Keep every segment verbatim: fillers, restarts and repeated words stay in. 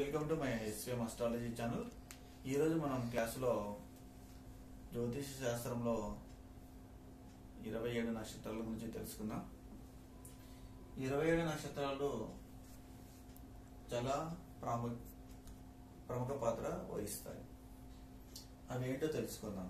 Welcome to my SVM astrology channel. ఈరోజు మనం క్లాసులో జ్యోతిష శాస్త్రంలో ఇరవై ఏడు నక్షత్రాల గురించి తెలుసుకుందాం. ఇరవై ఏడు నక్షత్రాలు చాలా ప్రాము ప్రముఖ పాత్ర వహిస్తాయి. అవి ఏంటో తెలుసుకుందాం.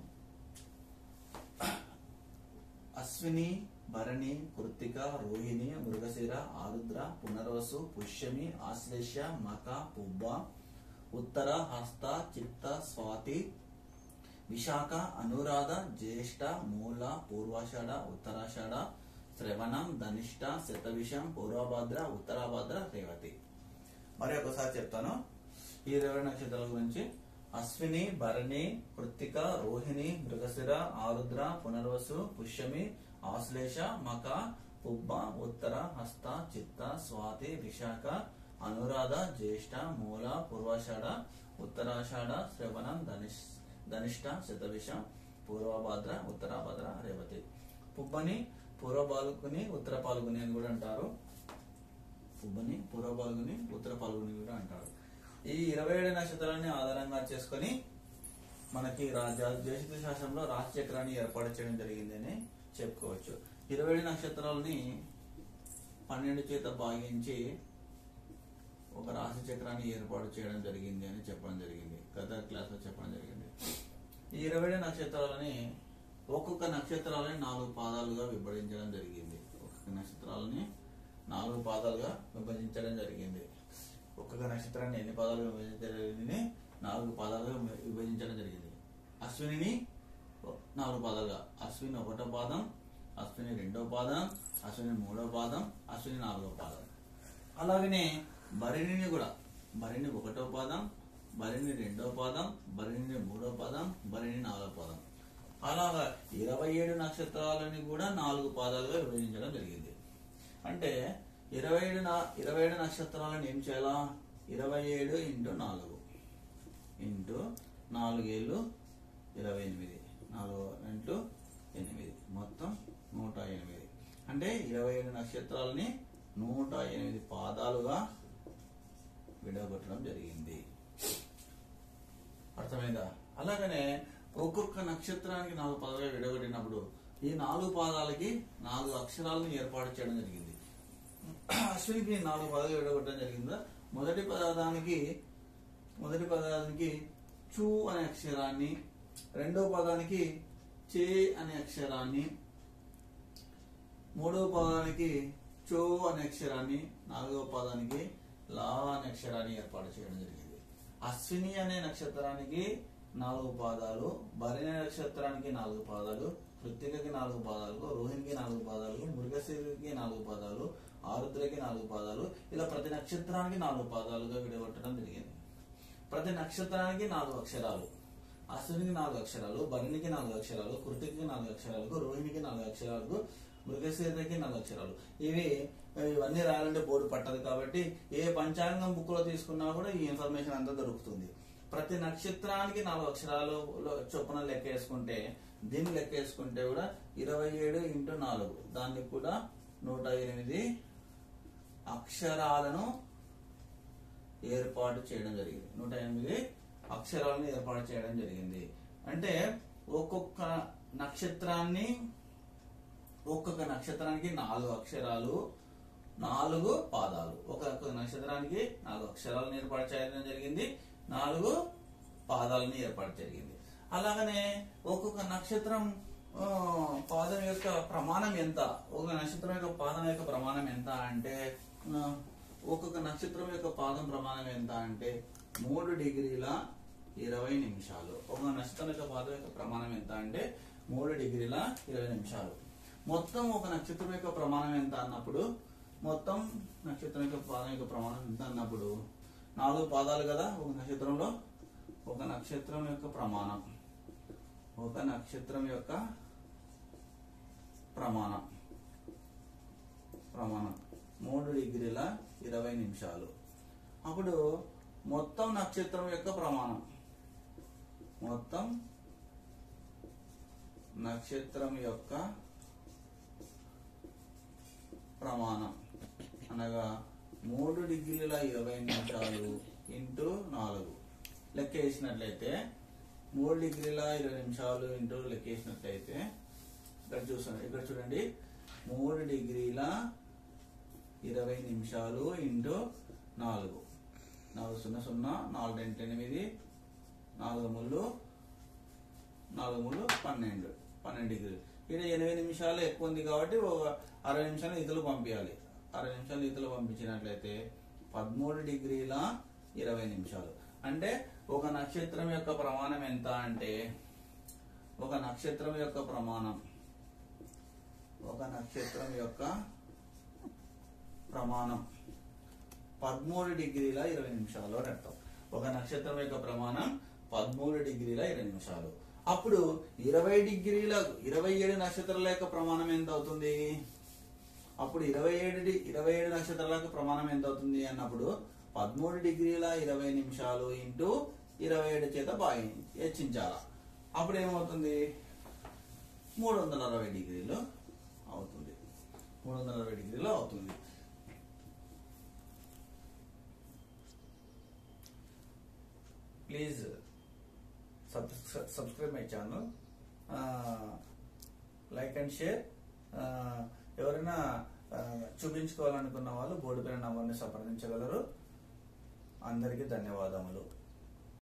అశ్విని, భరణి, కృత్తిక, రోహిణి, మృగశిర, ఆరుద్ర, పునర్వసు, పుష్యమి, ఆశ్లేష, మక, పుబ్బ, ఉత్తర, హస్త, చిత్త, స్వాతి, విశాఖ, అనురాధ, జ్యేష్ఠ, మూల, పూర్వాషాఢ, ఉత్తరాషాఢ, శ్రవణం, ధనిష్ట, శతవిషం, పూర్వభద్ర, ఉత్తరాభద్ర, రేవతి. మరి ఒకసారి చెప్తాను ఈ ఇరవై నక్షత్రాల గురించి. అశ్విని, భరణి, కృత్తిక, రోహిణి, మృగశిర, ఆరుద్ర, పునర్వసు, పుష్యమి, ఆశ్లేష, మక, పుబ్బ, ఉత్తర, హస్త, చిత్త, స్వాతి, విశాఖ, అనురాధ, జ్యేష్ఠ, మూల, పూర్వాషాఢ, ఉత్తరాషాఢ, శ్రవణం, ధనిష్ ధనిష్ట, శతవిష, పూర్వభద్ర, ఉత్తరాభద్ర, రేవతి. పుబ్బని పూర్వ పాల్గొని ఉత్తర పాల్గొని అని కూడా అంటారు. పుబ్బని పూర్వ పాల్గొని ఉత్తర పాల్గొని కూడా అంటారు. ఈ ఇరవై ఏడు నక్షత్రాలని ఆధారంగా చేసుకుని మనకి జ్యోతిష శాస్త్రంలో రాశి చక్రాన్ని ఏర్పాటు చేయడం జరిగింది అని చెప్పుకోవచ్చు. ఇరవై ఏడు నక్షత్రాలని పన్నెండు చేత భాగించి ఒక రాశి చక్రాన్ని ఏర్పాటు చేయడం జరిగింది అని చెప్పడం జరిగింది. గత క్లాస్ లో చెప్పడం జరిగింది. ఈ ఇరవై ఏడు నక్షత్రాలని ఒక్కొక్క నక్షత్రాలని నాలుగు పాదాలుగా విభజించడం జరిగింది. ఒక్కొక్క నక్షత్రాలని నాలుగు పాదాలుగా విభజించడం జరిగింది. ఒక్కొక్క నక్షత్రాన్ని ఎన్ని పాదాలుగా విభజించడం నాలుగు పాదాలుగా విభజించడం జరిగింది. అశ్విని నాలుగు పాదాలుగా, అశ్విని ఒకటో పాదం, అశ్విని రెండో పాదం, అశ్విని మూడో పాదం, అశ్విని నాలుగో పాదం. అలాగనే భరణిని కూడా భరణి ఒకటో పాదం, భరణి రెండో పాదం, భరణి మూడో పాదం, భరణి నాలుగో పాదం. అలాగా ఇరవై ఏడు నక్షత్రాలని కూడా నాలుగు పాదాలుగా విభజించడం జరిగింది. అంటే ఇరవై ఏడు ఇరవై ఏడు నక్షత్రాలను ఏం చేయాలా? ఇరవై ఏడు ఇంటూ నాలుగు ఇంటూ నాలుగేళ్ళు ఇరవై ఎనిమిది, నాలుగు ఇంటూ ఎనిమిది, మొత్తం నూట ఎనిమిది. అంటే ఇరవై ఏడు నక్షత్రాలని నూట ఎనిమిది పాదాలుగా విడగొట్టడం జరిగింది. అర్థమైందా? అలాగనే ఒక్కొక్క నక్షత్రానికి నాలుగు పాదాలుగా విడగొట్టినప్పుడు ఈ నాలుగు పాదాలకి నాలుగు అక్షరాలను ఏర్పాటు చేయడం జరిగింది. అశ్వినికి నాలుగు పదాలు విడగొట్టడం జరిగిందా. మొదటి పదానికి మొదటి పదానికి చూ అనే అక్షరాన్ని, రెండవ పదానికి చే అనే అక్షరాన్ని, మూడవ పదానికి చో అనే అక్షరాన్ని, నాలుగవ పదానికి లా అనే అక్షరాన్ని ఏర్పాటు చేయడం జరిగింది. అశ్విని అనే నక్షత్రానికి నాలుగు పాదాలు, భరణి నక్షత్రానికి నాలుగు పాదాలు, కృత్తికకి నాలుగు పాదాలు, రోహిణికి నాలుగు పాదాలు, మృగశిరకి నాలుగు పాదాలు, ఆరుద్రకి నాలుగు పాదాలు. ఇలా ప్రతి నక్షత్రానికి నాలుగు పాదాలుగా విడగొట్టడం జరిగింది. ప్రతి నక్షత్రానికి నాలుగు అక్షరాలు. అశ్వినికి నాలుగు అక్షరాలు, భరణికి నాలుగు అక్షరాలు, కృత్తికకి నాలుగు అక్షరాలకు, రోహిణికి నాలుగు అక్షరాలకు, మృగశిరకి నాలుగు అక్షరాలు. ఇవి ఇవన్నీ రాయాలంటే బోర్డు పట్టదు కాబట్టి ఏ పంచాంగం బుక్ లో తీసుకున్నా కూడా ఈ ఇన్ఫర్మేషన్ అంతా దొరుకుతుంది. ప్రతి నక్షత్రానికి నాలుగు అక్షరాలు చొప్పున లెక్క వేసుకుంటే, దీన్ని లెక్క వేసుకుంటే కూడా ఇరవై ఏడు ఇంటూ నాలుగు, దానికి కూడా నూట ఎనిమిది అక్షరాలను ఏర్పాటు చేయడం జరిగింది. నూట ఎనిమిది అక్షరాలను ఏర్పాటు చేయడం జరిగింది. అంటే ఒక్కొక్క నక్షత్రాన్ని ఒక్కొక్క నక్షత్రానికి నాలుగు అక్షరాలు, నాలుగు పాదాలు. ఒక్కొక్క నక్షత్రానికి నాలుగు అక్షరాలను ఏర్పాటు చేయడం జరిగింది, నాలుగు పాదాలను ఏర్పాటు జరిగింది. అలాగనే ఒక్కొక్క నక్షత్రం పాదం యొక్క ప్రమాణం ఎంత? ఒక్కొక్క నక్షత్రం యొక్క పాదం యొక్క ప్రమాణం ఎంత అంటే, ఒక్కొక్క నక్షత్రం యొక్క పాదం ప్రమాణం ఎంత అంటే మూడు డిగ్రీల ఇరవై నిమిషాలు. ఒక్కొక్క నక్షత్రం యొక్క పాదం యొక్క ప్రమాణం ఎంత అంటే మూడు డిగ్రీల ఇరవై నిమిషాలు. మొత్తం ఒక నక్షత్రం యొక్క ప్రమాణం ఎంత అన్నప్పుడు, మొత్తం నక్షత్రం యొక్క పాదం యొక్క ప్రమాణం ఎంత అన్నప్పుడు నాలుగు పాదాలు కదా ఒక నక్షత్రంలో. ఒక నక్షత్రం యొక్క ప్రమాణం ఒక నక్షత్రం యొక్క ప్రమాణం ప్రమాణం మూడు డిగ్రీల ఇరవై నిమిషాలు. అప్పుడు మొత్తం నక్షత్రం యొక్క ప్రమాణం మొత్తం నక్షత్రం యొక్క ప్రమాణం అనగా మూడు డిగ్రీల ఇరవై నిమిషాలు ఇంటూ నాలుగు లెక్క వేసినట్లయితే మూడు డిగ్రీల ఇరవై నిమిషాలు ఇంటూ లెక్క వేసినట్లయితే ఇక్కడ చూసాను ఇక్కడ చూడండి మూడు డిగ్రీల ఇరవై నిమిషాలు ఇంటూ నాలుగు నాలుగు సున్నా సున్నా నాలుగు రెండు ఎనిమిది నాలుగు ముళ్ళు నాలుగు ముళ్ళు పన్నెండు పన్నెండు డిగ్రీలు. ఇక్కడ ఎనభై నిమిషాలు ఎక్కువ ఉంది కాబట్టి ఒక అరవై నిమిషాలు ఇతలు పంపించాలి. అరవై నిమిషాలు ఇతలు పంపించినట్లయితే పదమూడు డిగ్రీల ఇరవై నిమిషాలు. అంటే ఒక నక్షత్రం యొక్క ప్రమాణం ఎంత అంటే ఒక నక్షత్రం యొక్క ప్రమాణం ఒక నక్షత్రం యొక్క ప్రమాణం పదమూడు డిగ్రీల ఇరవై నిమిషాలు అని అర్థం. ఒక నక్షత్రం యొక్క ప్రమాణం పదమూడు డిగ్రీల ఇరవై నిమిషాలు. అప్పుడు ఇరవై డిగ్రీల ఇరవై ఏడు నక్షత్రాల యొక్క ప్రమాణం ఎంత అవుతుంది? అప్పుడు ఇరవై ఏడు ఇరవై ఏడు నక్షత్రాల యొక్క ప్రమాణం ఎంత అవుతుంది అన్నప్పుడు పదమూడు డిగ్రీల ఇరవై నిమిషాలు ఇంటూ ఇరవై ఏడు చేత భాగి హెచ్చించాల. అప్పుడు ఏమవుతుంది? మూడు వందల అరవై డిగ్రీలు అవుతుంది. మూడు వందల అరవై డిగ్రీలు అవుతుంది. Please subscribe my channel, like and share. ఎవరైనా చూపించుకోవాలనుకున్న వాళ్ళు బోర్డు పైన నంబర్ని సంప్రదించగలరు. అందరికీ ధన్యవాదములు.